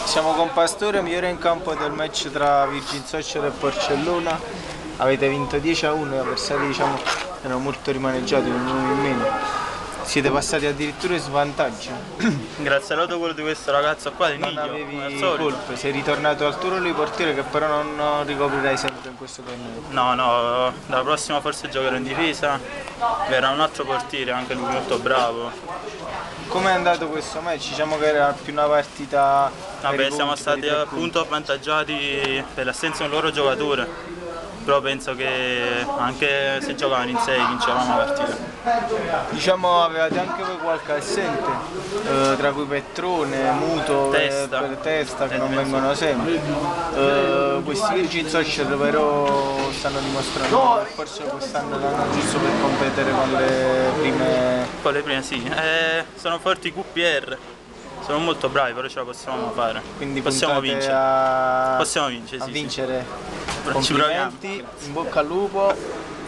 Siamo con Pastore, migliore in campo del match tra Virgin Social e Porcellona. Avete vinto 10-1, gli avversari diciamo erano molto rimaneggiati, un uno in meno. Siete passati addirittura in svantaggio. Grazie all'autogol di questo ragazzo qua di Non Niglio, avevi solito. colpe, sei ritornato al tuo ruolo di portiere che però non ricoprirai sempre in questo torneo. No, dalla prossima forse giocherò in difesa, verrà un altro portiere, anche lui molto bravo. Come è andato questo match? Diciamo che era più una partita. Vabbè, siamo stati appunto avvantaggiati per l'assenza di un loro giocatore, però penso che anche se giocavano in 6 vincevamo la partita. Diciamo avevate anche voi qualche assente, tra cui Petrone, Muto Testa. per Testa che non vengono sempre. Questi Virgin Social però stanno dimostrando che forse quest'anno l'hanno giusto per competere con le prime. Con le prime sì, sono forti i QPR, sono molto bravi, però ce la possiamo fare. Quindi possiamo vincere. A Possiamo vincere, a sì. vincere. Ci proviamo. Complimenti, in bocca al lupo.